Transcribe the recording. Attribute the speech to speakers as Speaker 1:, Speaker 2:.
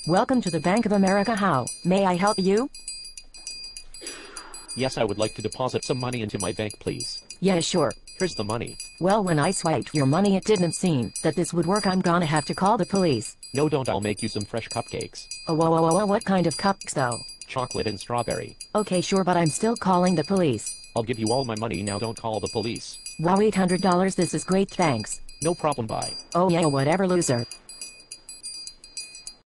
Speaker 1: Welcome to the Bank of America. How may I help you?
Speaker 2: Yes, I would like to deposit some money into my bank, please.
Speaker 1: Yeah, sure.
Speaker 2: Here's the money.
Speaker 1: Well, when I swiped your money, it didn't seem that this would work. I'm gonna have to call the police.
Speaker 2: No, don't. I'll make you some fresh cupcakes.
Speaker 1: Oh, whoa, whoa, whoa, whoa, what kind of cupcakes though?
Speaker 2: Chocolate and strawberry.
Speaker 1: Okay, sure, but I'm still calling the police.
Speaker 2: I'll give you all my money now, don't call the police.
Speaker 1: Wow, $800, this is great, thanks.
Speaker 2: No problem, bye.
Speaker 1: Oh yeah, whatever, loser.